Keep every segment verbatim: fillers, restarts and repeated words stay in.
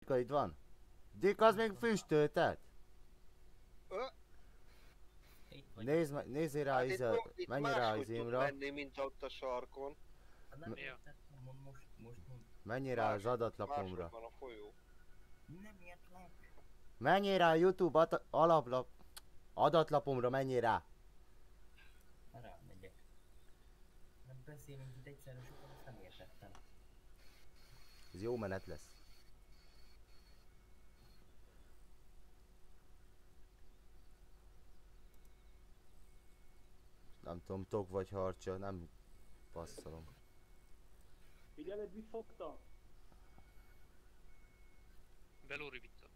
Itt van. Dick az még füstöltet. Ö? Nézd meg, nézzél rá, Hát itt, izé, itt menj rá máshogy tud izémra. menni, mint ott a sarkon. Hát nem M- értettem, mond most, most mond. Menjél rá az Máshogy adatlapomra. van a folyó. Nem értlek. Menjél rá a YouTube at- alaplap... Adatlapomra menjél rá. Rá megyek. Nem beszélünk itt egyszerre sokan, azt nem értettem. Ez jó menet lesz. Nem tudom, tok vagy harcsa, nem passzolom. Figyeled, mit fogtam? Belóri vitta.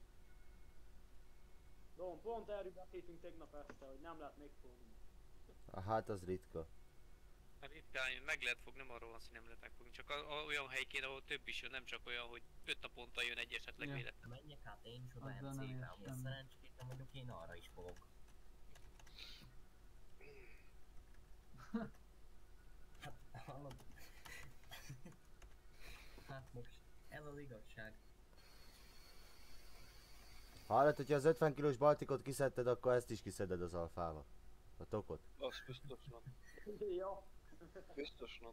Don, pont erről beszéltünk tegnap este, hogy nem lehet megfogni. Hát az ritka. Hát itt áll, meg lehet fogni, nem arról van, hogy nem lehet megfogni, csak a, a, olyan hely kéne, ahol több is jön, nem csak olyan, hogy öt naponta jön egy esetleg Ja. véletlen. Menjek hát én is oda Azzal nem em cé-re, ami a értem. szerencsétlen mondjuk én arra is fogok. Hát, hallod? Hát most, ez az igazság. Hallod, hogyha az ötven kilós baltikot kiszedted, akkor ezt is kiszeded az alfával. A tokot. Az biztosnak. Ja. Biztosnak.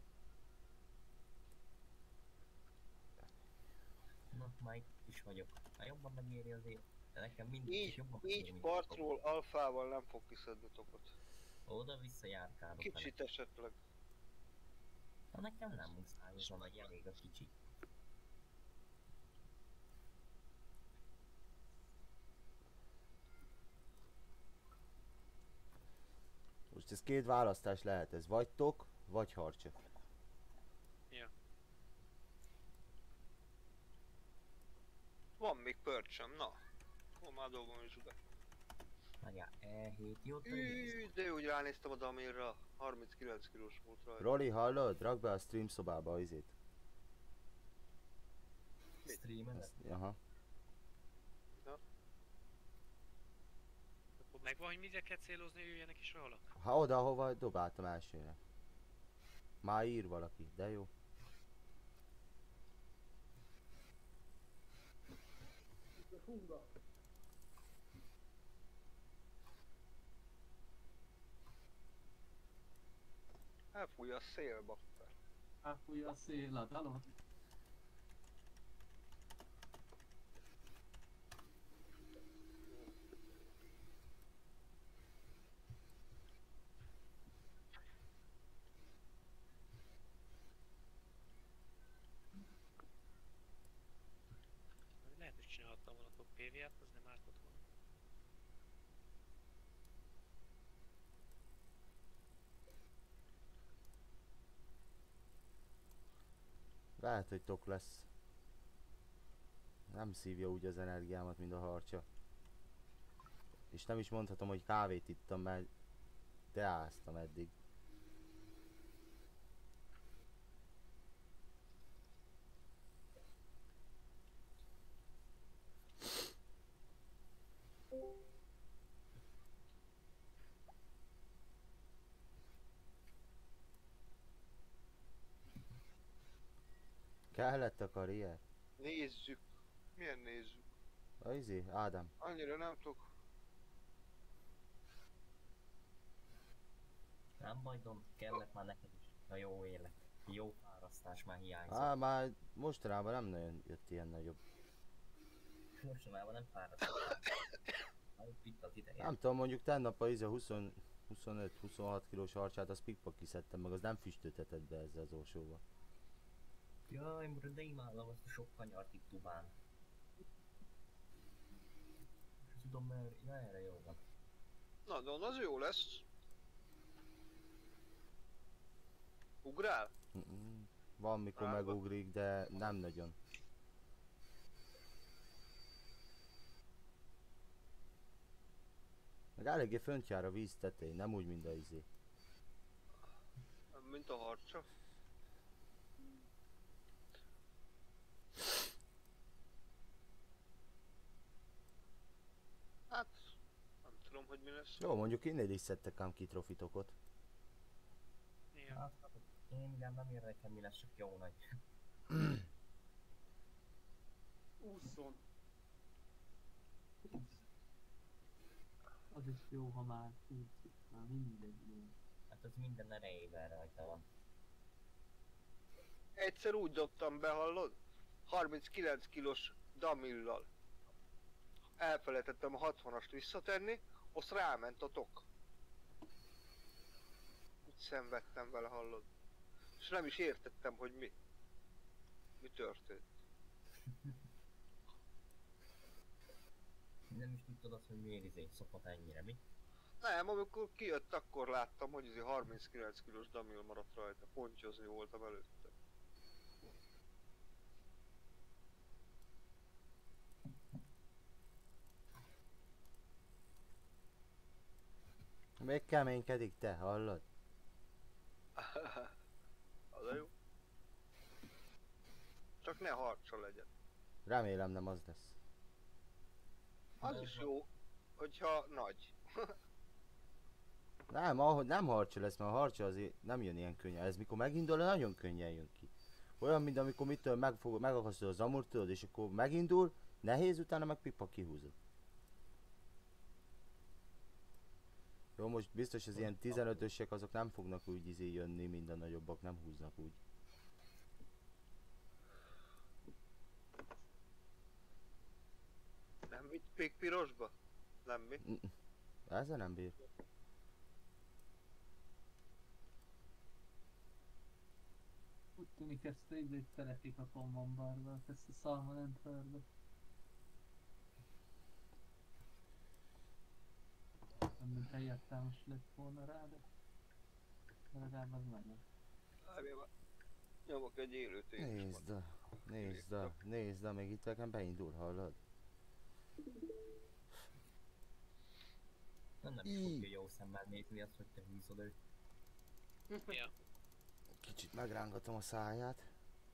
Na, már itt is vagyok. Hát jobban megéri azért. De nekem mindig is Így, jobban megéri, így mint partról alfával nem fog kiszedni tokot. oda-vissza járkálok vele. Kicsit esetleg. Na nekem nem muszáj, az a nagy, elég a kicsi. Most ez két választás lehet, ez vagy tok, vagy harcsa. Ja. Van még pörcsöm, na. Hol már dolgom is oda. Várjál, E hét jót néz. Ű, de úgy ránéztem a Damirra. harminckilenc kilós volt rajta. Roli, hallod? Rakd be a stream szobába az izét. Streamedet? Ezt, aha. Akkor megvan, hogy mire kell célozni, jöjjenek is rólak? Ha oda, hova dobáltam elsőre. Már ír valaki, de jó. Itt a funga. Elfújja a szél, bakker. Elfújja a szél, a dalon. Lehet, hogy csinálhattam volna top pé vé-t, az nem ártott volna. Lehet, hogy tok lesz. Nem szívja úgy az energiámat, mint a harcsa. És nem is mondhatom, hogy kávét ittam, mert teáztam eddig. Kellett a karrier? Nézzük. Milyen nézzük? A izé, Ádám. Annyira nem tudok. Nem baj, Don, kellett már neked is. A jó élet. Jó fárasztás már hiányzik. Á, már mostanában nem nagyon jött ilyen nagyobb. Mostanában nem fárasztás. Már itt az ideje. Nem tudom, mondjuk tennap a izé húsz, huszonöt-huszonhat kilós harcsát, az pikpak kiszedtem, meg az nem füstöltetett be ezzel az orsóval. Jaj, mura, de imádom azt a sok kanyart itt Tubán. És tudom, mert ja, erre jó van. Na, Don, az jó lesz. Ugrál? Mm-mm. Van mikor Rába. megugrik, de nem nagyon. Meg eléggé fönt jár a víz tetején, nem úgy, mint a izé. Mint a harcsa. Hát, nem tudom, hogy mi lesz. Jó, mondjuk innen is szedtek ám ki trofitokot. Ja. Hát, én igen nem érdekel mi lesz, csak jó nagy. ússzon. Az is jó, ha már úszik, már mindegy jó. Hát az minden erejével rajta van. Egyszer úgy dobtam be, hallod? harminckilenc kilós damillal. Elfelejtettem a hatvanast visszatenni, azt ráment a tok. Úgy szenvedtem vele, hallod? És nem is értettem, hogy mi. Mi történt. Nem is tudtad azt, hogy miért izé szopott ennyire, mi? Nem, amikor kijött, akkor láttam, hogy ez harminckilenc kilós damil maradt rajta. Pontyozni voltam előtte. Még keménykedik te, hallod? Az a jó. Csak ne harcsa legyen. Remélem nem az lesz. Az is jó, hogyha nagy. Nem, ahogy nem harcsa lesz, mert a harcsa azért nem jön ilyen könnyen. Ez mikor megindul, nagyon könnyen jön ki. Olyan, mint amikor mitől megfog, megakasztod az amurt, tudod, és akkor megindul, nehéz, utána meg pipa kihúzod. Jó, most biztos az ilyen tizenötösek azok nem fognak úgy izé jönni, mind a nagyobbak nem húznak úgy. Nem vitt még pirosba? Nem mi? Mm-mm. Ezzel nem bír. Úgy tűnik ezt a időt szeretik a Common Barbát, ezt a Salmon and Furbe. Nem mint ha értelmes lett volna rá, de legalább az nagyon. Várjál már. Nyomok egy élőt én is. Nézd a, nézd a, nézd a, még itt nekem beindul, hallod? Nem, nem is fogja jó szemmel nézni azt, hogy te húzod őt. Ja. Kicsit megrángatom a száját.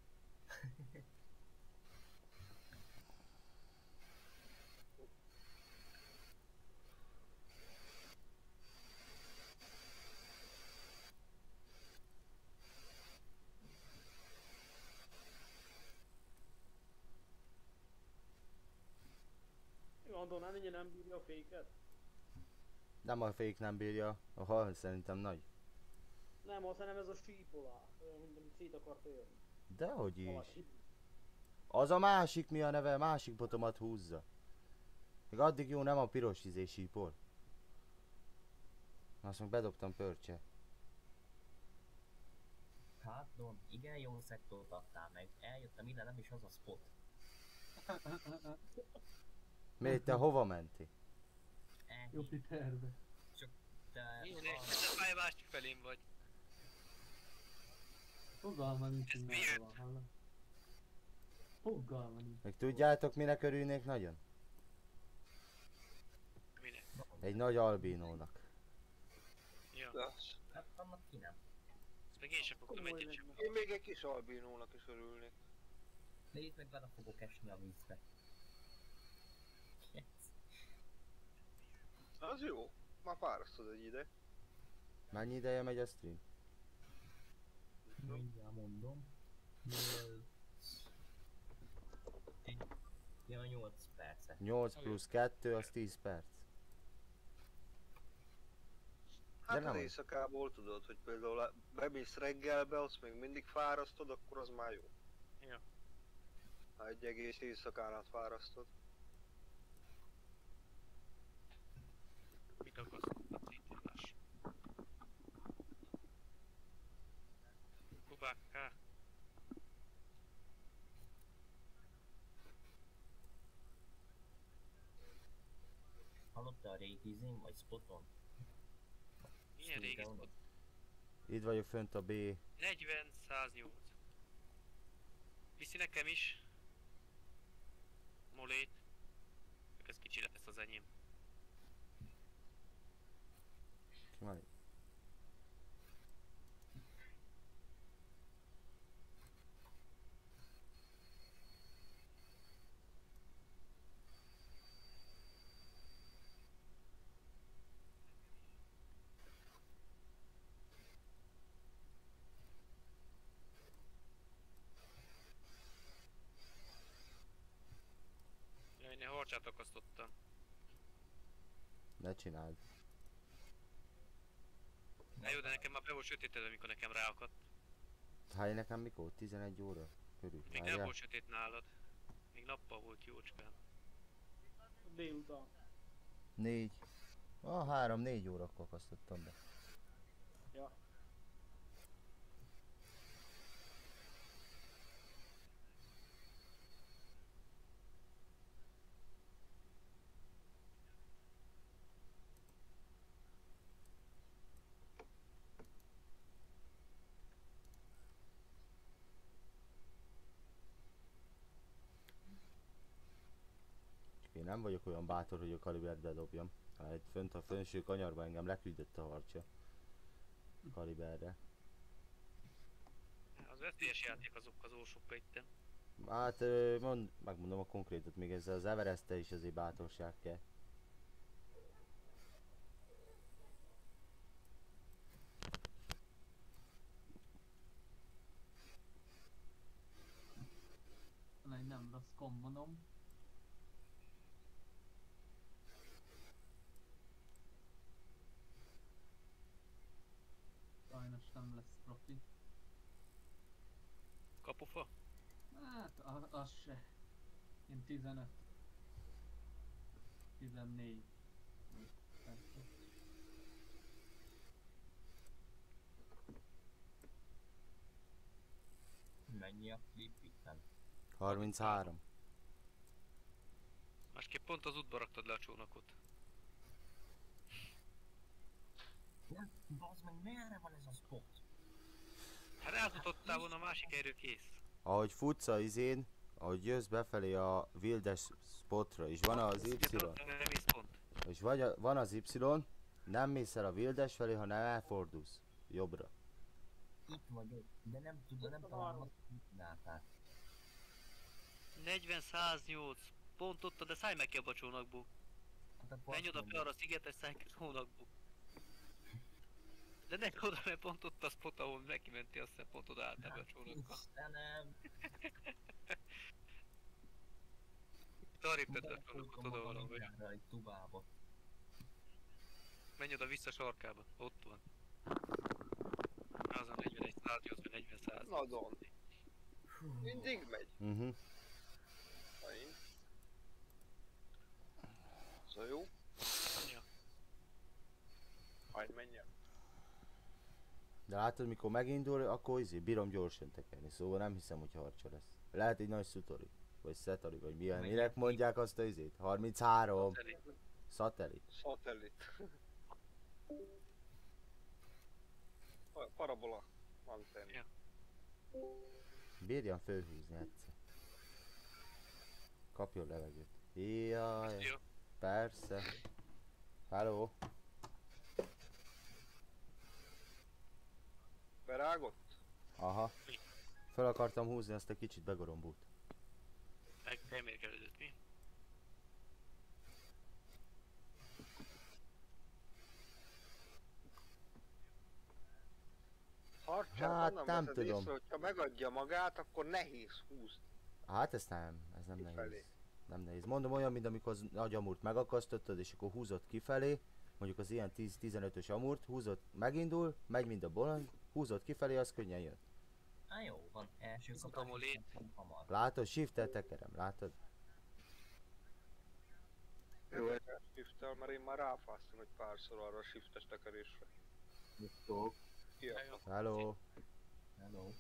Andonán ennyi nem bírja a féket? Nem a fék nem bírja, a hal szerintem nagy. Nem, azt nem ez a sípolás, olyan, mint amit szét akar törni. Dehogy is. Valaki. Az a másik, mi a neve, másik botomat húzza. Még addig jó, nem a piros izé sípol. Azt meg bedobtam pörcse. Hát, Don, igen jó szektort adtál meg. Eljöttem ide, nem is az a spot. Miért te hova mentél? Eh, Jupiterbe. Csak te... Milyen a pálya másik felén vagy. Fogalma nincs, Ez hogy miért? merre van, hallod? Fogalma nincs. Meg tudjátok, minek örülnék nagyon? Minek? Egy nagy albinónak. Ja. Lesz. Hát annak ki nem. Ezt meg én sem fogtam Komoly egyet legyen. sem. Én még egy kis albinónak is örülnék. De itt meg bele fogok esni a vízbe. Yes. Az jó. Már fárasztod egy ide. Mennyi ideje megy a stream? Mindjárt mondom. nyolc... Ja, nyolc perce. nyolc plusz kettő, az tíz perc. Hát De az nem. éjszakából tudod, hogy például bemész reggelbe, azt még mindig fárasztod, akkor az már jó. Ja. Ha egy egész éjszakán át fárasztod. Mit akasztott a citillás? Kubákká. Hallottál a régi izén vagy spoton? Milyen régi Street spot? Itt vagyok fönt a B. negyven száznyolc. Viszi nekem is. Molét. Csak ez kicsi lesz az enyém. Ki van itt? Jaj, én harcsát akasztottam. Ne csináld. Na jó, de nekem már be volt sötétedve, amikor nekem ráakadt. Hány nekem mikor? tizenegy óra? Körül. Még nem volt sötét nálad. Még nappal volt jócskán. Délután. Négy. Ah, három, négy órakor akasztottam be. Ja. Én nem vagyok olyan bátor, hogy a kalibert bedobjam. Hát fönt a felső kanyarba engem leküldött a harcsa. Kaliberre. Az veszélyes játék azok az ósokkal itten. Hát ö, mond, megmondom a konkrétot, még ezzel az Everest-tel is azért bátorság kell. Van egy nem rossz kombonom. Sajnos nem lesz profi. Kapufa? Hát a- az se. Én tizenöt. tizennégy. Persze. Mennyi a flip itten? harminchárom. Másképp pont az útba raktad le a csónakot. Nem, bazd meg, merre van ez a spot? Hát rázutottál volna a másik erő kész. Ahogy futsz a izén, ahogy jössz befelé a Wildes spotra, és van az Y, Nem ész pont. és vagy a, van az Y, nem mész el a Wildes felé, hanem elfordulsz jobbra. Itt vagyok, de nem tudom, nem találom azt, hogy mit csináltál. negyven száznyolc. Pont ott, de szállj meg ki abba a csónakból. Hát akkor Menj azt oda fel mondom, arra a szigetre, szállj ki a csónakból. De ne oda, mert pont ott a spot, ahol neki mentél, azt hiszem pont oda álltál be a csónakba. Istenem! Itt arrébb tedd a csónakot oda valahogy. Egy tubába. Menj oda vissza sarkába, ott van. Az a negyvenegy száznyolc vagy negyven száz. Nagyon. Mindig megy. Uh-huh. Én. Szóval jó. Ja. Majd menjen. De látod, mikor megindul, akkor izé, bírom gyorsan tekerni, szóval nem hiszem, hogy harcsa lesz. Lehet egy nagy szutori, vagy szetari, vagy milyen, Meg minek neki. mondják azt a izét? harminchárom. Elég. Szatellit. Szatellit. Pa- Parabola. Antenna. Ja. Bírjam fölhúzni egyszer. Kapjon levegőt. Jaj, Jó. persze. Hello. Berágott? Aha. Fel akartam húzni, azt egy kicsit begorombult. Meg remélkedett mi? Harcsát Hát, onnan nem veszed tudom. észre, hogyha megadja magát, akkor nehéz húzni. Hát ez nem, ez nem Kifelé. nehéz. Nem nehéz. Mondom, olyan, mint amikor az nagy amúrt megakasztottad, és akkor húzott kifelé, mondjuk az ilyen tíz-tizenötös amúrt, húzott, megindul, megy mind a bolond, húzott kifelé, az könnyen jön. Á, jó van, első Tudom, kapás, Oli. viszont hamar. Látod, shift-tel tekerem, látod? Jó, egy shift-tel, mert én már ráfáztam egy párszor arra a shiftes tekerésre. Nyugtok. Ja. Hello. Hello.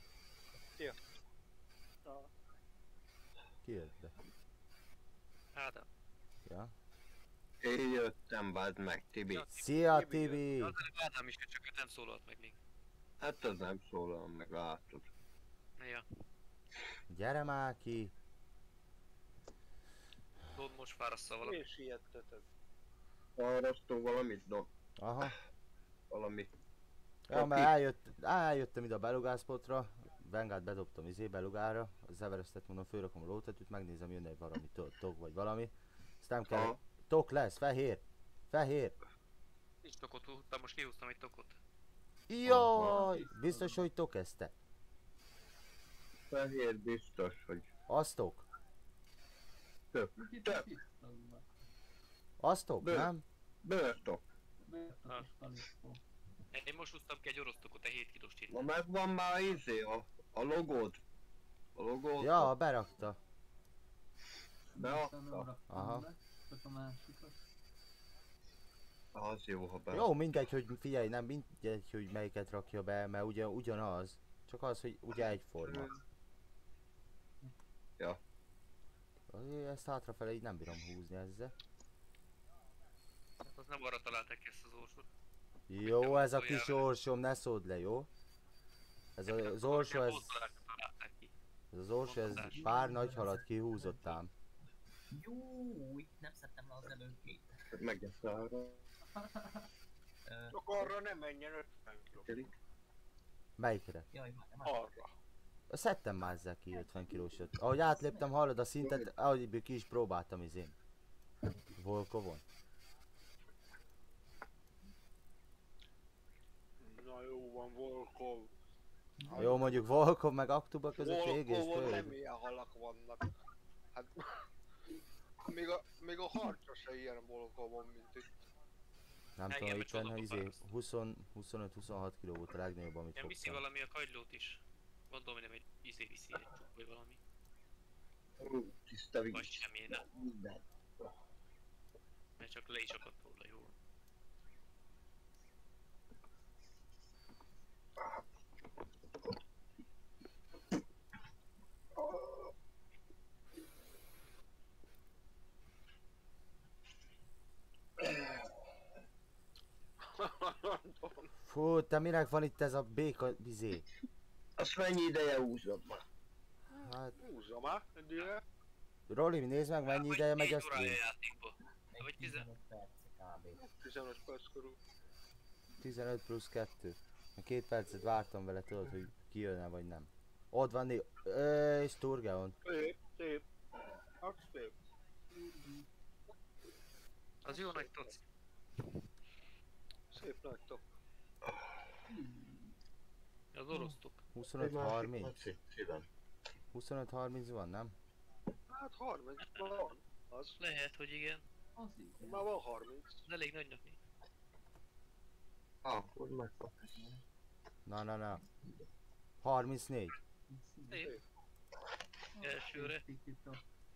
Ja. Ki jött be? Ádám. Ja. Én jöttem, bazd meg, Tibi. Ja, Szia, Tibi jött. Tibi! Az előbb Ádám is jött, csak ő nem szólalt meg még. Hát az nem szólal meg, látod. Ja. Gyere már ki! Tudod, most fárasszal valami. És ilyetteted. Arrasztó valamit, no, Aha. valami. Ja, mert eljött, eljöttem ide a belugászpotra, Vengát bedobtam izé belugára, az Everestet mondom, fölrakom a lótetőt, megnézem, jönne egy valami to- tok vagy valami. Ezt nem kell, Aha. tok lesz, fehér, fehér. Nincs tokot húztam, most kihúztam egy tokot. Jaj, biztos, hogy tok ez te. Fehér biztos, hogy Az tok. Tök. Itt Tök. tisztazva. Aztok, Bő. nem? Bőrtok. Bőrtok és kalisztó. Én most húztam ki egy orosztokot, egy hét kilós csirkét. Ma megvan már izé a, a logód. A logód. Ja, berakta. Beadta? Nem raktam Aha. be, csak a másikat. Az jó, ha be. Jó, mindegy, hogy figyelj, nem mindegy, hogy melyiket rakja be, mert ugye ugyanaz. Csak az, hogy ugye egyforma. Ja. Azért ezt hátrafele így nem bírom húzni ezzel. Hát az nem arra találták ki ezt az orsót. Jó, ez a kis orsom, ne szóld le, jó? Ez a- az orsó, ez, találták ki. ez az orsó, ez pár nagy halat kihúzott ám. Jó, itt nem szedtem le az előbbét. Megesz arra. Ö, Csak arra nem menjen ötven kiló. Melyikre? Jaj, várj, várj. Arra. Szedtem már ezzel ki ötven kilósot. Ahogy átléptem, hallod a szintet, ahogy ki is próbáltam izén. Volkovon. Na jó van, Volkov. Jó, mondjuk Volkov meg Aktuba között ég és Volkovon nem föld. ilyen halak vannak. Hát... Még a, még a harcsa se ilyen Volkovon, mint itt. Nem Engem tudom, egy itt lenne csodabba izé fáraszt. húsz, huszonöt huszonhat kiló volt a legnagyobb, amit Nem viszi fogtam. valami a kagylót is. Gondolom, hogy nem egy izé viszi, egy csuk vagy valami. Ú, tiszta Vagy víz. semmi, nem. Minden. Mert csak le is akadt róla, jó. Fú, te minek van itt ez a béka izé? Azt mennyi ideje húzom már? Hát, Húzza már, egyre. Roli, nézd meg, mennyi Vagy ideje megy négy a órája stream? játékba. Vagy tizen... tizenöt perc kb. tizenöt perc körül. tizenöt plusz kettő. Két percet vártam vele, tudod, hogy kijönne vagy nem. Ott van né... Ö, és Turgeon. Szép, szép. Hát szép. Az jó nagy toc. Szép nagy tok. Az orosztok. huszonöt harminc. Szívem. huszonöt harminc van, nem? Hát harminc van. Az. Lehet, hogy igen. Az igen. Már van harminc. De elég nagynak néz. Akkor megkap. Na, na, na. harmincnégy. Szép. Elsőre. Tikita.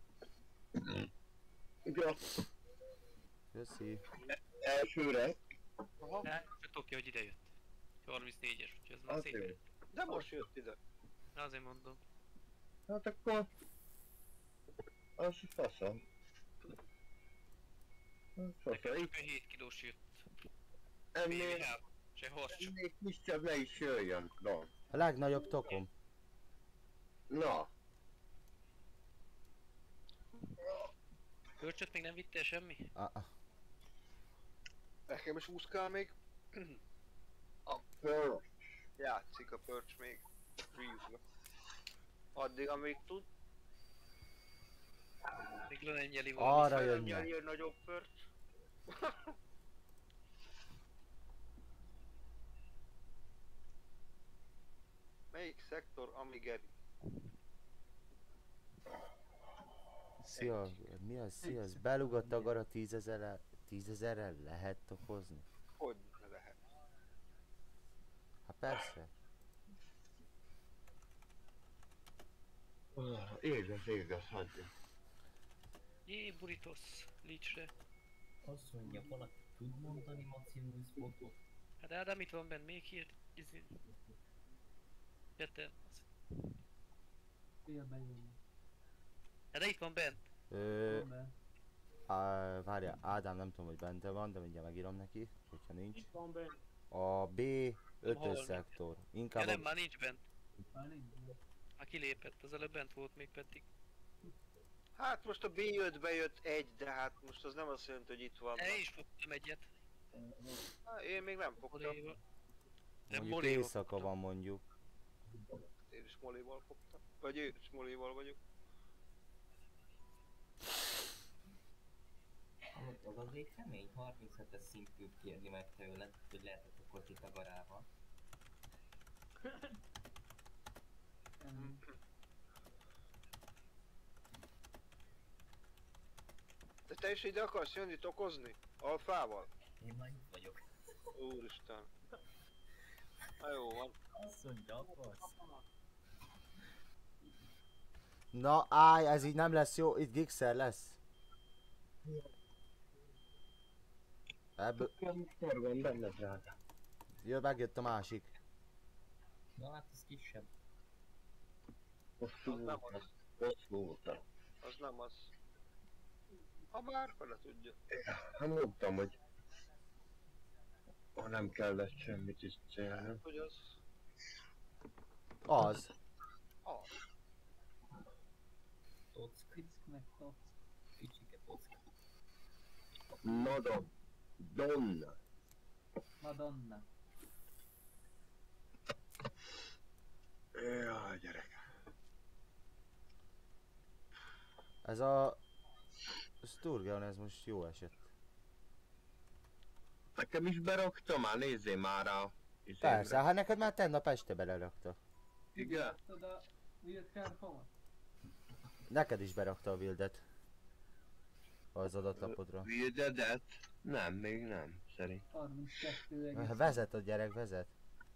Ja, Köszi. elsőre. Aha. Csak tudok ki, hogy ide jött. harmincnégyes, úgyhogy ez már Az szép. jó. De most jött ide. Na, azért mondom. Hát akkor... Az faszom. Hát Nekem faszom. csak a hét kilós jött. Ennél, bé vé há. Se harc. ennél kisebb ne is jöjjön. No. A legnagyobb tokom. Na. Pörcsöt még nem vittél semmi? Ah, ah. Nekem is úszkál még. A föl. Játszik a pörcs még. Reeves-be. Addig, amíg tud. Még lenyeli valami. Arra Felemgyel jönne. ilyen nagyobb pörcs. Melyik szektor, Amigeri? Szia, mi az? Szia, az belugott a gara tízezerrel, tízezerrel lehet tokozni? Hogy ne lehet? Hát persze. Ah, Éges, éges, hagyja. Jé, burítosz. Licsre. Azt mondja, valaki tud mondani maximum spotot? Hát Ádám itt van benne, még hírt. Izé. Gyere, Fél bejönni. hát de itt van bent. Ö, Be. á, várjál, Ádám nem tudom, hogy bente van, de mindjárt megírom neki, hogyha nincs. Itt van benne. A B ötös Hol? szektor. Ja Inkább nem, a... már nincs bent. Már nincs. Már kilépett, az előbb bent volt még pedig. Hát most a bé ötbe jött egy, de hát most az nem azt jelenti, hogy itt van. Én is fogtam egyet. Hát, én még nem fogtam. Moléval. De Mondjuk Moléval éjszaka fogtam. van mondjuk. Én is Moléval fogtam. Vagy én is Moléval vagyok. Az, az azért kemény, harminchetes szintűt kérni meg tőled, hogy lehetett a kocsit a garával. Kemény. te is ide akarsz jönni tokozni? Alfával? Én már itt vagyok. Úristen. Na jó van. Azt mondja, akarsz? Na állj, ez így nem lesz jó, itt gigszer lesz. Ebből... Forgalom benne, drága. Jö, megjött a másik. Na hát ez kisebb. Hosszú Az nem volt. az. Hosszú volt. Az nem az. Ha bár fele tudja. Hát mondtam, hogy ha nem kellett semmit is csinálni. Hogy az... Az. Az. Tock, Fick meg tock. kicsike tock. Nada. Donna. Madonna. Jaj, gyerek. Ez a... Sturgeon, ez most jó esett. Nekem is berakta már, nézzél már a... Persze, hát neked már tegnap este belerakta. Igen? Láttad a Wild Card-omat? Neked is berakta a Wildet. Az adatlapodra. Wildedet? Nem, még nem, szerint. harminckettő egész. Vezet a gyerek, vezet.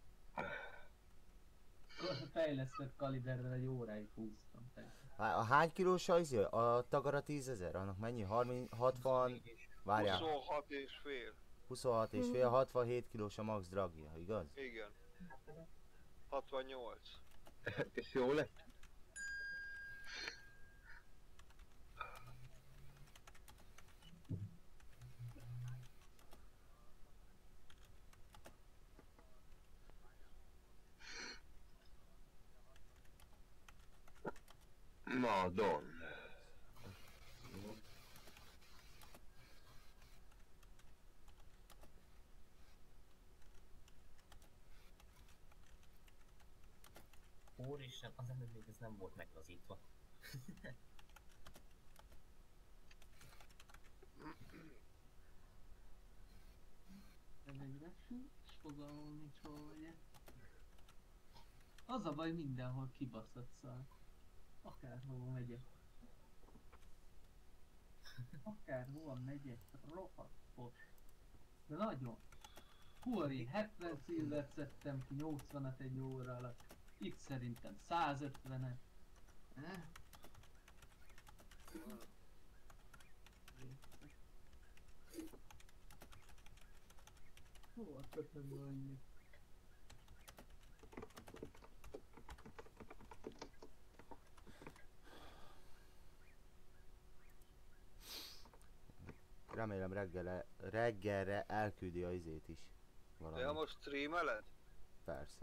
Fejlesztett kaliberrel egy óráig húztam. Há- A hány kilós a izé? A tagara tízezer? Annak mennyi? harminc, hatvan... Várjál. huszonhat és fél. huszonhat és fél, hatvanhét kilós a max dragja, igaz? Igen. hatvannyolc. És jó lett? Madon. Úristen, az ember még ez nem volt meglazítva. Ez egy repül, és fogalmam nincs hol vegye. Az a baj, mindenhol kibaszott szar. Akárhova megyek. Akárhova megyek, rohadt fos. De nagyon. Húri, hetven szilvert szedtem ki, nyolcvanat egy óra alatt. Itt szerintem százötvenet. Eh? Hova kötöm annyi? Remélem reggelre, reggelre elküldi a izét is. Valami. De most streameled? Persze.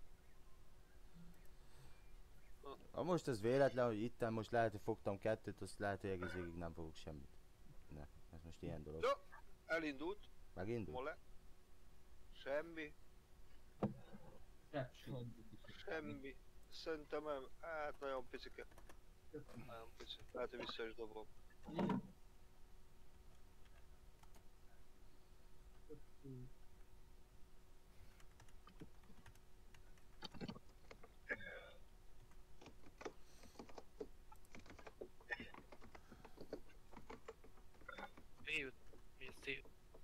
Ha most ez véletlen, hogy itten most lehet, hogy fogtam kettőt, azt lehet, hogy egész végig nem fogok semmit. Ne, ez most ilyen dolog. Jó, elindult. Megindul? Mole. Semmi. Repsül. Semmi. Szerintem nem. Hát nagyon picike. Nagyon pici. Lehet, hogy vissza is dobom. Jut, vissza.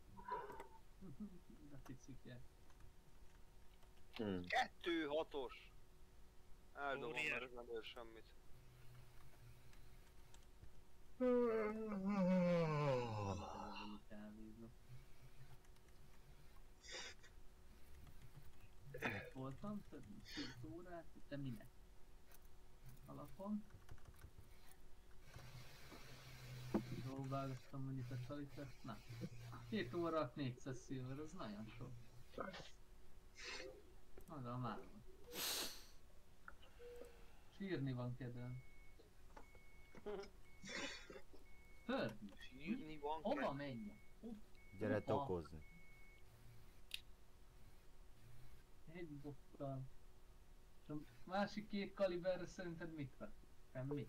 De picike. Hmm. Kettő hatos. Eldobom, Óriás. mert nem ér semmit. Kávézom. Voltam, több mint két órát, de minek? Alapon. Próbálgattam mondjuk a csalitest, na. Két óra négyszáz szilver, az nagyon sok. Maga már van. Sírni van kedvem. Törni. Sírni van Hova kell. menjek? Gyere Hova? tokozni. Egy bottal. És a másik két kaliberre szerinted mit vett? Semmi?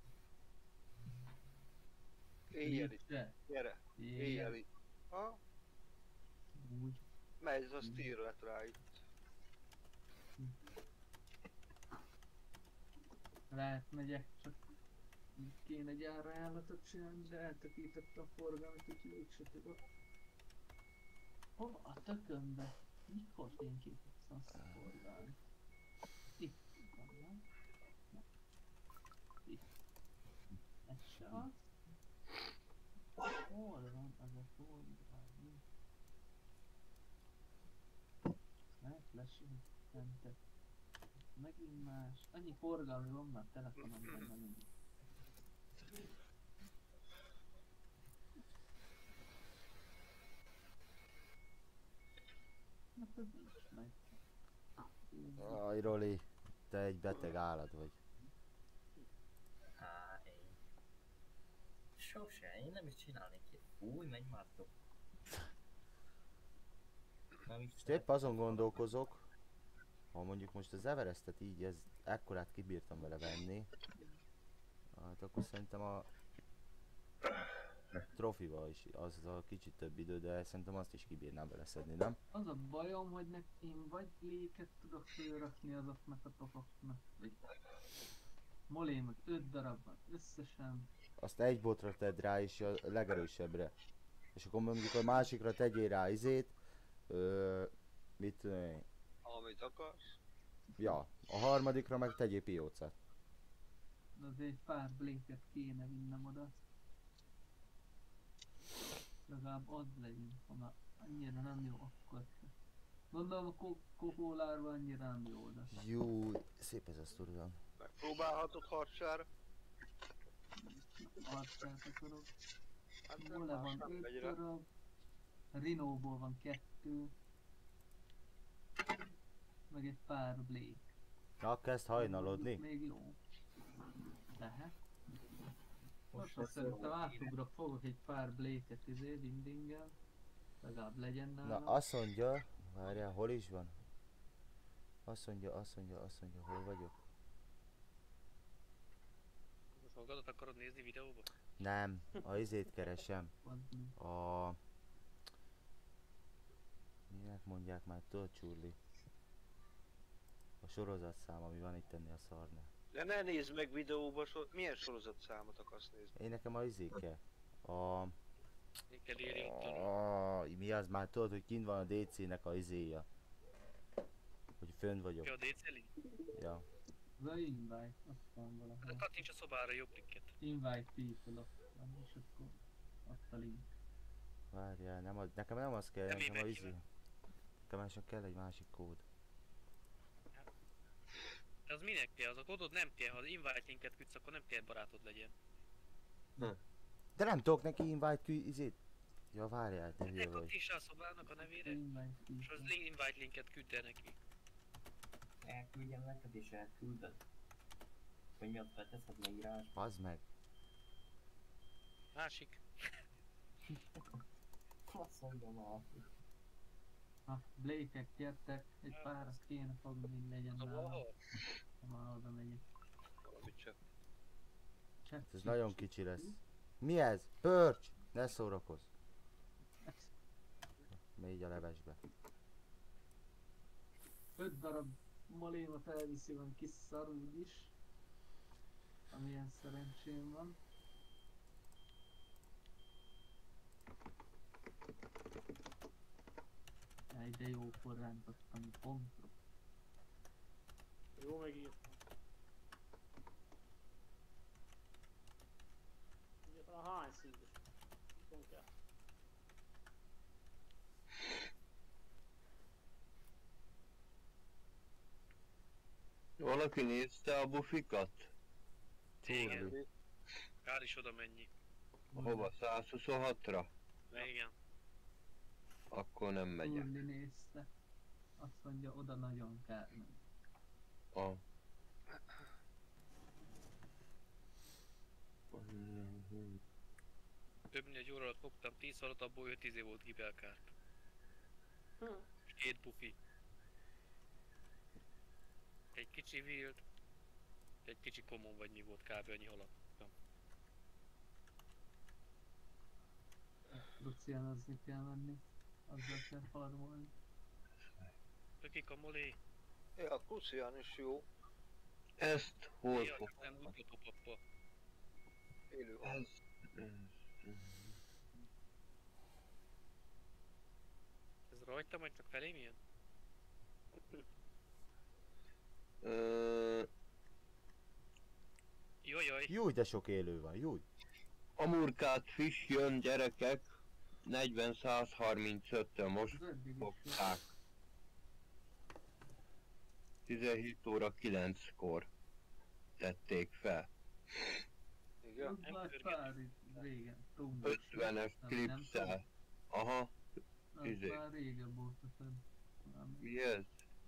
Éjjeli. Se. Gyere. Éjjel. Éjjeli. Ha? Úgy. Megy ez a stír lett rá itt. Lehet megyek, csak Kéne gyárra ajánlatot csinálni, de eltökítettem a forgalmat, úgyhogy úgyse tudok. Hova a tökönbe? Mikor fényképeztem azt a forgalmat? Itt van, nem? Nem. Itt. Ez se az. Hol van az a forgalmi? Megflashing center. Megint más. Annyi forgalmi van már telefonomban, nem mindig. Na, ez nincs meg. Aj, Roli, te egy beteg állat vagy. Há, én. Sose, én nem is csinálnék itt. Új, megy már top. Nem is És épp azon gondolkozok, ha mondjuk most az Everestet így, ez ekkorát kibírtam vele venni, hát akkor szerintem a trofival is az a kicsit több idő, de szerintem azt is kibírnám vele szedni, nem? Az a bajom, hogy nek én vagy léket tudok fölrakni azoknak a topoknak, vagy molémot öt darabban összesen. Azt egy botra tedd rá és a legerősebbre. És akkor mondjuk a másikra tegyél rá izét, ö, mit tudom én, Amit akarsz. ja, a harmadikra meg tegyél piócát. De azért pár bléket kéne vinnem oda. Legalább az legyen, ha már annyira nem jó, akkor se. Gondolom a ko- kokólárban annyira nem jó oda. Jó, szép ez a sztoriban. Megpróbálhatod harcsára. Arcát akarok. Hát nem Vole más, van nem megy öt rá. darab. Rinóból van kettő. Meg egy pár blék. Na, kezd hajnalodni. Még jó. Lehet. Most Most azt szerintem átugrok, fogok egy pár bléket izé, ding-dinggel. Legalább legyen Na, nálam. azt mondja, várjál, hol is van? Azt mondja, azt mondja, azt mondja, hol vagyok? Most magadat akarod nézni videóba? Nem, a izét keresem. Pont mi. A... Minek mondják már, tudod, Csurli? A sorozatszám, ami van itt ennél a szarnál. De ne nézd meg videóba, so... milyen sorozatszámot akarsz nézni? Én nekem a izéke. A... Nickelodeon tanul. a... Mi az már tudod, hogy kint van a dé cé-nek a izéja. Hogy fönn vagyok. Ja, a dé cé link? Ja. The invite, azt van De valahol. kattints a szobára jobb klikket. Invite people, ott van, és akkor ott a link. Várjál, nem az, nekem nem az kell, Nem nekem a éves izé. Nekem másnak kell egy másik kód. De az minek kell? Az a kódod nem kell, ha az invite linket küldsz, akkor nem kell barátod legyen. De nem tudok neki invite kü... izét. Ja, várjál, de Ne hülye vagy. kattints rá a szobának a nevére, Invite és az people. link, invite linket küld el neki. elküldjem neked és elküldöd. Hogy mi ott beteszed leírásba. Bazd meg. Másik. Azt mondom a... Na, blékek, gyertek, egy párat kéne fogni, hogy legyen Az a nálam. valahol? Ha már oda megyek. Valamit csak. Csak Ez nagyon kicsi lesz. Mi ez? Pörcs! Ne szórakozz. Mégy a levesbe. Öt darab molémot elviszi, van kis szar úgyis. Amilyen szerencsém van. Jaj, de jó forrántottam pontra. Jó megírtam. Egyáltalán hány szíves? Pont kell. Valaki nézte a bufikat? Igen. Kár is oda mennyi. Hova? száz huszonhatra? Igen. Akkor nem megyek. Urli nézte. Azt mondja, oda nagyon kell menni. A. Több mint egy óra alatt fogtam tíz alatt, abból öt izé volt hibelkárt. Hm. És két bufi. Egy kicsi wild, egy kicsi common vagy mi volt, kb. Annyi haladtam. Lucianozni kell menni. Azzal kell farmolni. Ökik a molé. Ja, a Krucián is jó. Ezt hol Ja, fog? nem úgy a topappa. Élő hal. Ez... Ez rajta, majd csak felém jön? Ö, Jajjaj. Júj, de sok élő van, júj. Amurkát fish jön, gyerekek. negyven száz harmincöttön most Az eddig is fogták. tizenhét óra kilenckor tették fel. Igen. Az Nem már pörget. pár itt régen. Tumbos. ötvenes Nem- nem klipszel. Aha, tudom. Az izé. már régebb óta fenn. Valami. mi ez?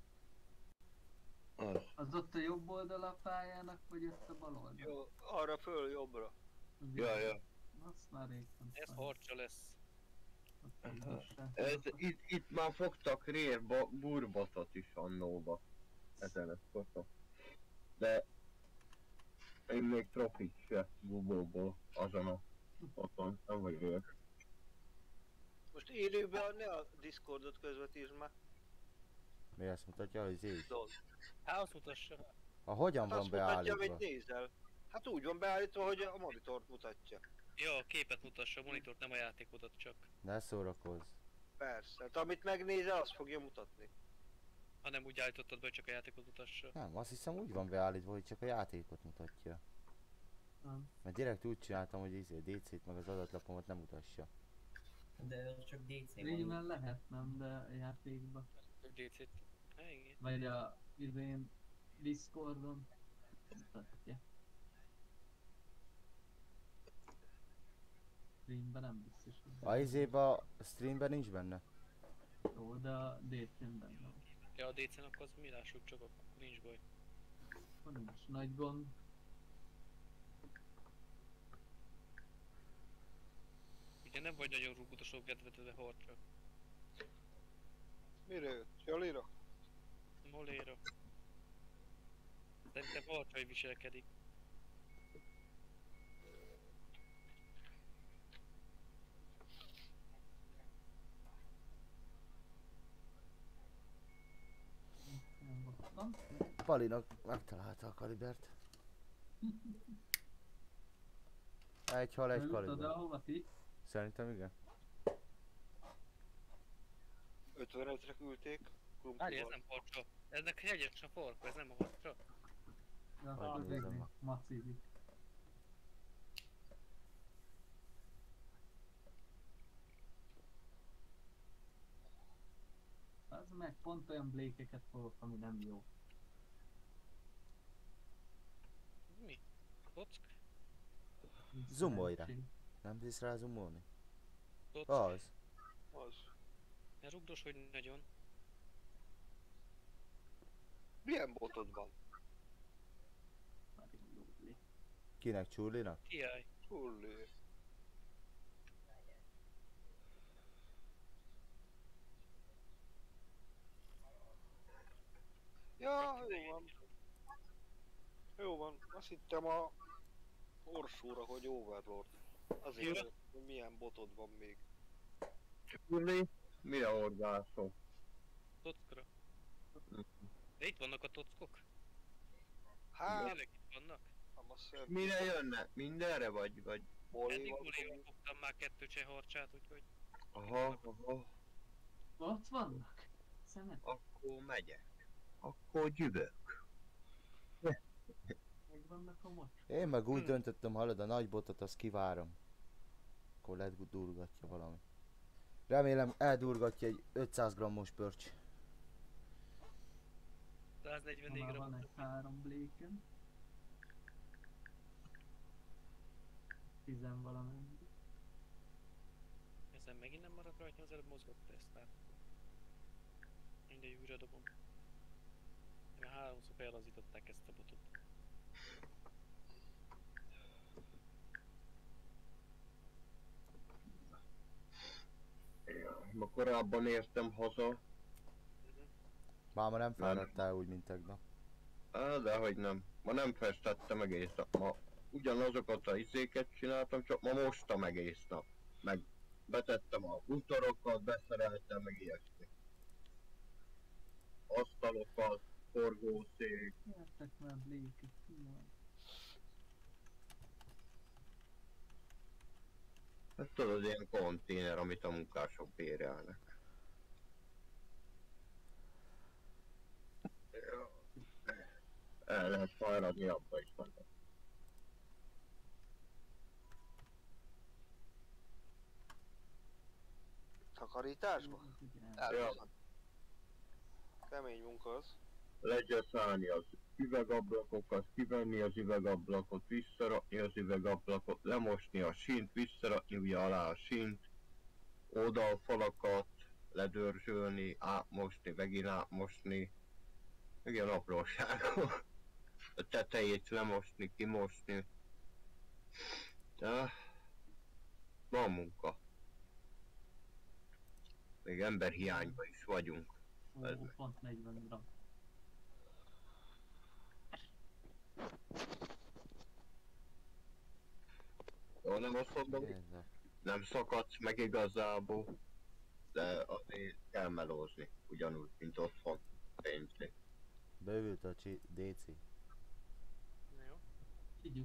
Az. Az ott a jobb oldal a pályának, vagy ott a bal oldal? Jó, arra föl jobbra. Ugye? Ja, ja. Azt már rég fenn Ez fenn. harcsa lesz. Ott Aha. tudossák. Ez, itt, itt már fogtak rér burbatot is annóba. Ezen a fotok. De én még trofit se gubóból azon a foton nem vagyok. Most élőben ne a Discordot közvetítsd már. Mi azt mutatja, hogy zé. Dol. Hát azt mutassa. A hogyan Hát van azt mutatja, beállítva? amit nézel. Hát úgy van beállítva, hogy a monitort mutatja. Ja, a képet mutassa, a monitort, nem a játékodat csak. Ne szórakozz. Persze. Hát amit megnézel, azt fogja mutatni. Ha nem úgy állítottad be, hogy csak a játékot mutassa. Nem, azt hiszem úgy van beállítva, hogy csak a játékot mutatja. Nem. Mert direkt úgy csináltam, hogy izé, dé cét meg az adatlapomat nem mutassa. De az csak dé cé Streamen van. lehet, nem? De a játékban. dé cét. Hát igen. Vagy a izén Discordon. Mutatja. Streamben nem biztos. hogy A izébe a streamben nincs benne? Jó, de a dé cén benne van. Ja, a dé cének az mi lássuk csak, akkor nincs baj. Akkor nincs nagy gond. Ugye nem vagy nagyon rúgutosó kedvedve harcsa. Mire jött? Jalira? Moléra. Szerintem harcsai viselkedik. Nem voltam. Palinak megtalálta a kalibert. Egy hal, egy Beült oda, kaliber. hova ti? Szerintem igen. ötvenötre küldték. Várj, ez Krumplival. nem harcsa. Ennek hegyes a farka, ez nem a harcsa. Ja, Majd az nézem izé, ma. Macivi. Az meg pont olyan blékeket fogok, ami nem jó. Mi? Kock? Nincs Zoomolj rá. szerencsém. Nem tudsz rá zoomolni? Kock? Az. Az. Ne rugdos, hogy nagyon. Milyen botod van? Nagyon jó blék. Kinek? Csurlinak? Kiállj. Hulli. Ja, jó van. Jó van. Azt hittem a Orsúra, hogy Overlord. Azért, Jó. hogy milyen botod van még. Tudni, mire orgászok? Tockra. De itt vannak a tockok. Hát, Tényleg itt vannak. nem azt hiszem, Mire jönnek? Mindenre vagy? vagy? Molly Eddig van. moléval fogtam már kettő cseh harcsát, úgyhogy... Aha, aha. Ott vannak? Szemet? Akkor megyek. Akkor gyűvök. Meg vannak a mocs. Én meg úgy Hmm. döntöttem, hallod, a nagy botot azt kivárom. Akkor ledurgatja valami. Remélem eldurgatja egy ötszáz grammos pörcs. száznegyvennégy Már van gramm. egy három bléken. Tizen valamennyi. Ezen megint nem maradt rajta, az előbb mozgott ezt át. Mindegy, újra dobom. Mert háromszor fejlazították ezt a botot. Ma korábban értem haza. Máma nem fáradtál úgy, mint tegnap. Á, dehogy nem. Ma nem festettem egész nap. Ma ugyanazokat a izéket csináltam, csak ma mostam egész nap. Meg betettem a bútorokat, beszereltem, meg ilyesmi. Asztalokat, forgószék. Gyertek már bléket, ki van? Hát tudod, ilyen konténer, amit a munkások bérelnek. El lehet fáradni abba is van. Takarításba? Elviszont. Kemény munka az. Legyeszálni az üvegablakokat, kivenni az üvegablakot, visszarakni az üvegablakot, lemosni a sínt, visszarakni ugye alá a sínt, oldalfalakat ledörzsölni, átmosni, megint átmosni, meg ilyen apróságok. A tetejét lemosni, kimosni. De van munka. Még emberhiányban is vagyunk. Ó, pont negyven gram. Jó, nem azt mondom, Nézzek. nem szakadsz meg igazából, de azért kell melózni, ugyanúgy, mint otthon pénzni. Bővült a csi- dé cé. Na jó. Higgyük.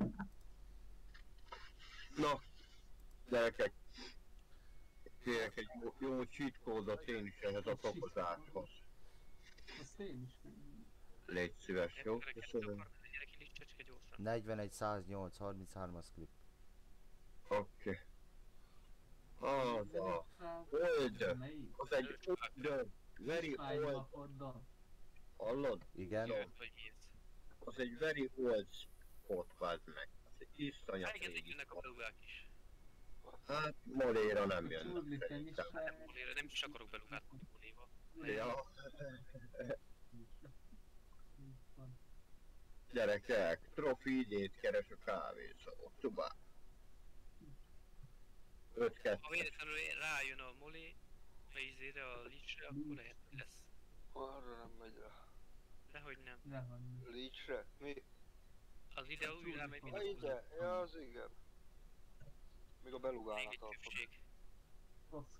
Na, gyerekek, kérek egy jó, jó cheat kódot én is ehhez a takozáshoz. Azt én is. Légy szíves, jó? Embereket Köszönöm. akar, gyere ki Licsecske gyorsan. negyvenegy száznyolc harminchárom-as klip. Oké. Az a old, Melyik? az egy old, very old, Fájlapodon. hallod? Igen? Jó. Jön, hogy mész. Az egy very old spot, várd meg. Az egy iszonyat Elkezdik régi jönnek a spot. belugák is. Hát, Moléra nem A jönnek csúrliken is szerintem. fel. Molére nem is akarok belugát Moléba. Ja. Gyerekek, trofi idét keres a kávézó. Tovább. öt kettő. Ha véletlenül rájön a Molé, a izére, a Licsre, akkor lehet, hogy lesz. Arra nem megy rá. Dehogy nem. Dehogy. Leachre? Mi? Az ide úgy rámegy, mint Ha a ide? Ja, az igen. Még a Még belugálnak egy tartok. csöpség. Rossz.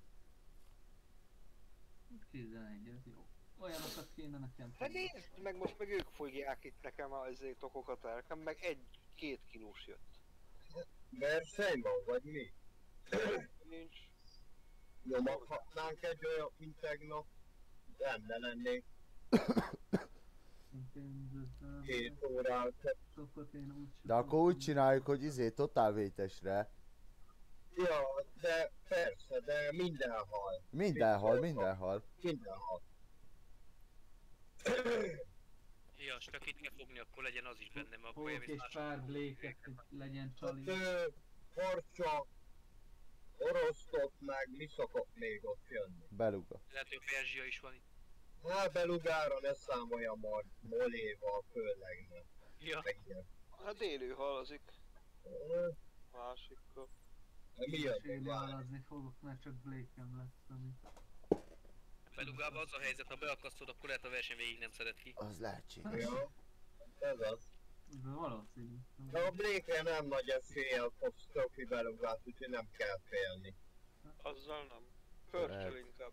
tizenegy, ez jó. Olyanokat kéne nekem. Hát nézd meg, most meg ők fogják itt nekem azért okokat el. Nekem meg egy-két kilós jött. Versenyban vagy mi? Nincs. Nyomaghatnánk egy olyan, mint tegnap. Rendben lennénk. Két órát. Sokat én úgy De akkor úgy csináljuk, hogy izé totálvétesre. Ja, de persze, de mindenhol. Mindenhol, mindenhol. Mindenhol. Ja, csak itt kell fogni, akkor legyen az is benne, mert akkor fogok elmész egy más. pár bléket, hogy legyen Hát, csali. ö, Harcsa, orosztok meg, mi szokott még ott jönni? Beluga. Lehet, hogy Perzsia is van itt. Hát belugára ne számolja majd, Moléval főleg nem. Ja, Meg ilyen. Hát élő halazik. Ö, Másikkal. de mi jön? Séli alazni fogok, mert csak blékem lesz, ami... belugában az a helyzet, ha beakasztod, akkor lehet a verseny végig nem szedett ki. Az lehetséges. Ja, ez az. De valószínű. De a Blake-re nem nagy eséllyel fogsz tökni belugát, úgyhogy nem kell félni. Azzal nem. Pörcsöl Lehet. inkább.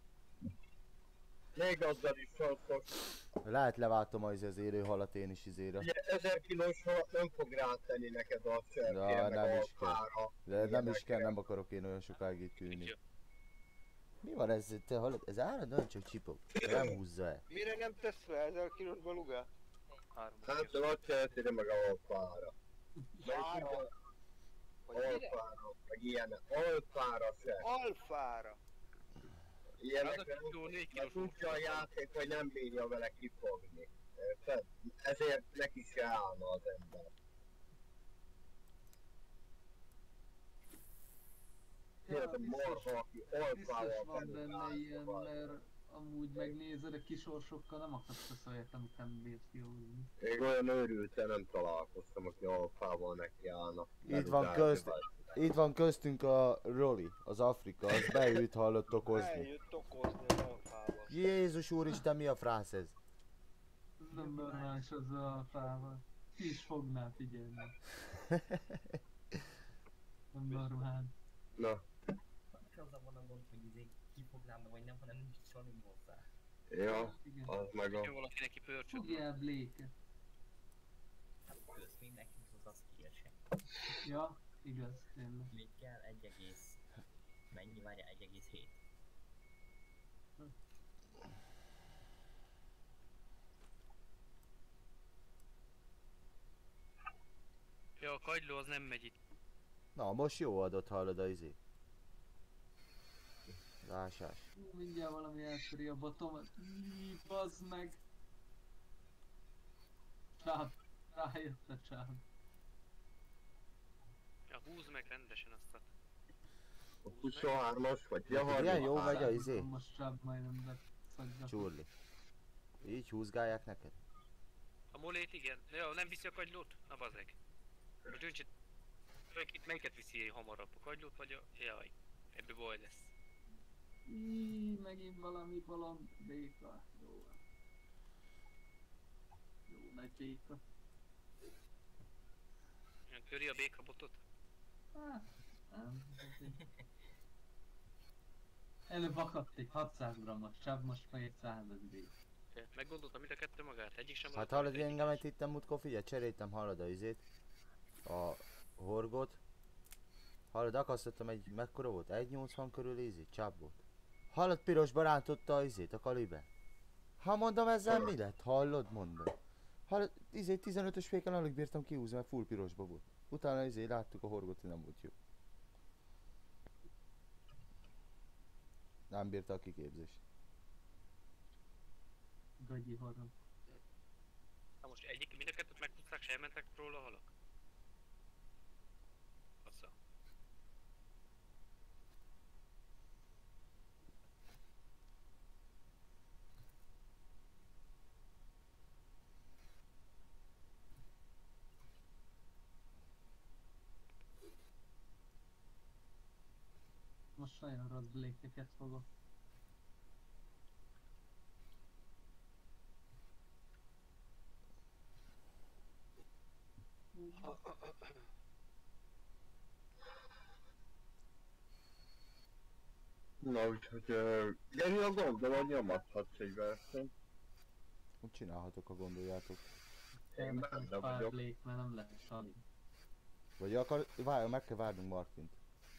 Még azzal is fontos. Lehet leváltom az az élő halat én is izére. Ugye ezer kilós halat nem fog rátenni neked a cserkére, Ja, meg nem a is kell. alfára. De nem is kell, ilyenekre. nem akarok én olyan sokáig itt ülni. Ja. Mi van ez? Te hallod? Ez állandóan csak csipog. Nem húzza el. Mire nem tesz le ezer kilós belugát? Három. Hát de ott tehetére meg a alfára. Fára? Vagy mire? Alfára, meg ilyenek. Alfára se. Alfára. Az a Ilyenekre jó négy mert kilós tudja a játék, hogy nem bírja vele kifogni. Érted? Ezért neki se állna az ember. Ja, Érted, biztos, marha, aki biztos alfával van benne belugál, ilyen, szóval. mert amúgy megnézed, a kisorsokkal nem akarsz a olyat, amit nem bírsz kihozni. Még olyan őrülten nem találkoztam, aki alfával nekiállna. Itt van közt, itt van köztünk a Roli, az Afrika, az beült hallott okozni. Eljött okozni az alfával. Jézus úristen, mi a frász ez? Ez nem normális az a fával. Ki is fognál, figyelj meg. Nem normál. Na, Az a van a gond, hogy izé kifognám, vagy nem, hanem nincs csalim hozzá. ja, Igen. az meg a... Jó, valaki neki pörcsöt. Fogjál bléket. Hát kösz még nekünk az az kiesek. Ja, igaz, tényleg. Még kell egy egész hét. Ja, a kagyló az nem megy itt. Na, most jó adott, hallod a izé. Rásás. Ú, mindjárt valami eltöri a botomat. Íííí, bazd meg! Csáv. Rájött a csáv. Ja, húzd meg rendesen azt a... A huszonhármas vagy ja, Neked ilyen jó harminchárom. megy a izé? Most csáv majdnem beszaggat. Csurli. Így húzgálják neked? A molét igen. Ja, nem viszi a kagylót? Na bazeg. Most döntse... Itt melyiket viszi hamarabb? A kagylót vagy a... Jaj. Ebből baj lesz. Íííí, megint valami balon. Béka. Jó. Jó nagy béka. Olyan töri a békabotot? Hát, nem. Előbb akadt egy hatszáz grammos csáv, most meg egy század béka. Meggondoltam mind a kettő magát? Egyik sem Hát maradt hallod, meg, egyik engemet sem. hittem múltkor, figyelj, cseréltem, hallod a izét. A horgot. Hallod, akasztottam egy, mekkora volt? egy nyolcvan körül izé, csáv volt. Hallod, pirosba rántotta a izét, a kaliber. Ha mondom, ezzel mi lett? Hallod, mondom. Hallod, izé tizenötös féken alig bírtam kihúzni, mert full pirosba volt. Utána izé láttuk a horgot, hogy nem volt jó. Nem bírta a kiképzést. Gagyi horog. Na most egyik, mind a kettőt megpuszták, se elmentek róla a halak? Assza. Most nagyon rossz blékeket fogok. Na úgyhogy... Uh, Geri, a gondolod, nyomadhatsz egy versenyt. Úgy csinálhatok, ha gondoljátok. Kell nekem egy benne pár vagyok. blék, mert nem lehet sali. Vagy akar, várj, meg kell várnunk Martint.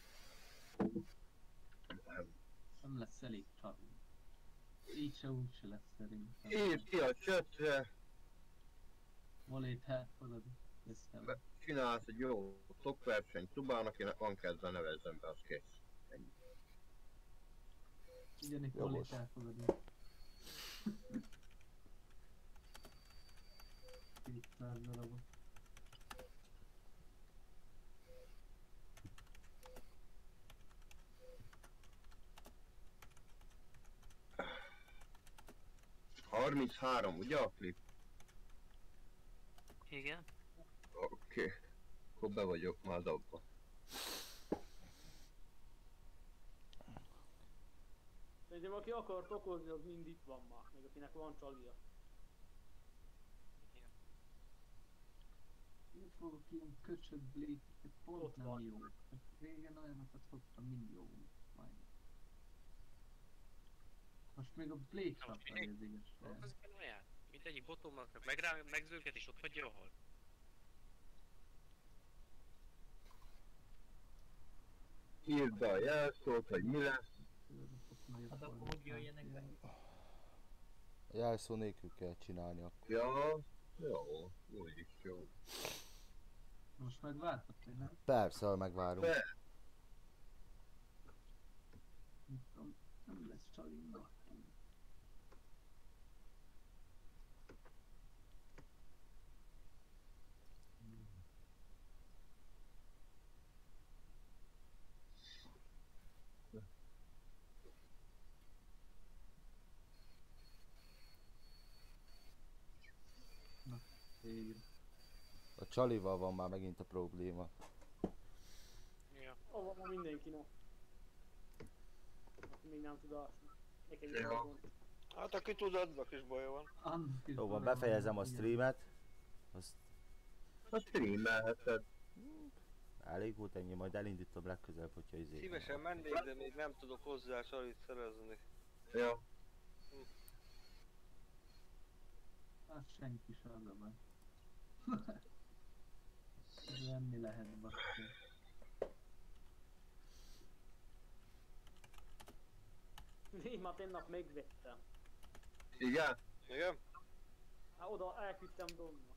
Nem lesz elég sali. Így se úgy se lesz szerintem. Írd ki a csetre, Molét elfogad. Köszönöm. be- csinálsz egy jó szokversenyt Tubán, akinek van kedve, nevezzen be, az kész. Ennyi. Ugyanígy Jogos. molét elfogad. kétszáz darabot. harminchárom, ugye a klip? Igen? Oké. Okay. Akkor be vagyok már abba. Szerintem aki akart okozni, az mind itt van már, meg akinek van csalia. Én fogok ilyen köcsög blékeket, pont Ott nem van. jó. Hát régen olyanokat fogtam, mind jó. Majd. Most még a Blake Na, most kapta az mindegy- igazság. Az igen olyan. Mindegyik botomnak meg rá, megzőket és ott hagyja a hal. Írd be a jelszót, hogy mi lesz. Hát akkor hogy jöjjenek be? A jelszó nélkül kell csinálni akkor. Ja, jó, úgyis jó. Most megvártak, hogy nem? Persze, ha megvárunk. Be. Nem tudom, nem lesz csalimnak. Na, végre. A csalival van már megint a probléma. Ja. Ahol van mindenkinek. Aki még nem tud ásni. Nekem is Ja. van. Hát aki tud, annak is baja van. Annak is Jó van, baj befejezem a igen. streamet. Azt A streamelheted. elég volt ennyi, majd elindítom legközelebb, hogyha izé. Szívesen mennék, de még nem tudok hozzá salit szerezni. Ja. Hát senki sem az a baj. Lenni lehet basszus. Témát én nap megvettem. Igen? Igen? Hát oda elküldtem Donna.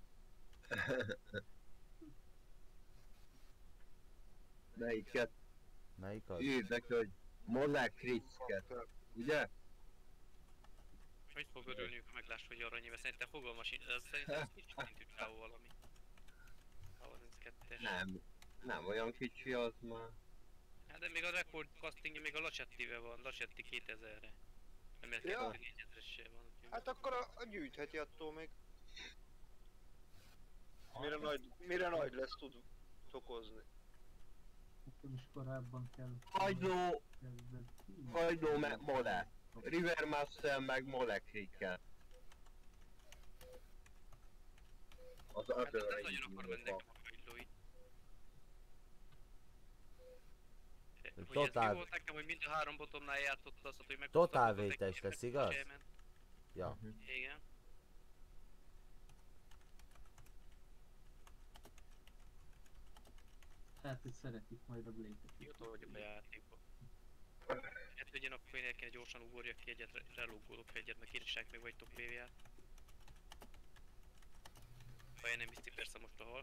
Melyiket? Melyik az? Írd neki, hogy Molekricket. Ugye? Hogy fog örülniük, ha meglásd, hogy aranyéve? Szerintem fogalmas, ez szerintem ez kicsit szintű csávó valami. A harminckettes. Nem. Nem olyan kicsi az már. Hát de még a rekord casting még a Lacsettivel van, Lacsetti kétezerre. Nem mert Ja. kétezer-négyezresre van. úgyhogy- Hát akkor a, a gyűjtheti attól még. Mire nagy, mire nagy lesz tud okozni. Nekem is korábban kell. Hagyló, kezdeni. hagyló meg Mole. River Muscle meg Molekricket. Az Hát ez az nem nagyon akar menni nekem a hajlói. Hogy Totál- ez mi volt nekem, hogy mind a három botomnál játszott azt, hogy meg... Totál vétes lesz, igaz? Ja. Igen. Hát, hogy szeretik majd a Blade-et. Jó vagyok a játékban. Hát, hogy én akkor én kéne gyorsan ugorjak ki egyet, relógolok egyet, meg írtsák meg vagy top bé vé-ját. Ha én nem biztos persze most a hal.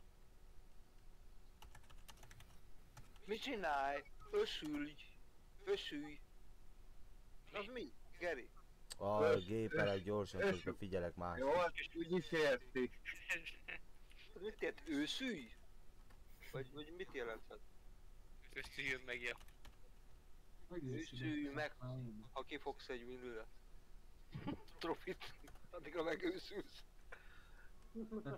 Mit csinálj? Ösülj! Ösülj! Az mi? Geri? A gépelek gyorsan, közben figyelek más. Jó, hát úgyis érti. Az mit jelent? Őszülj? Vagy, vagy mit jelenthet? Összüljön meg, ja. Őszülj meg, ha kifogsz egy minőlet. Trofit, addigra megőszülsz.